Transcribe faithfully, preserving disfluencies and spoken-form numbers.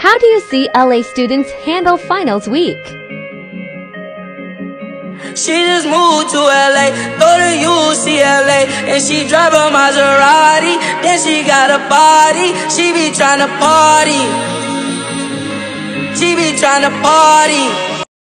How do you see L A students handle finals week? She just moved to L A, go to U C L A, and she drive a Maserati, then she got a body, she be tryna party, she be tryna party.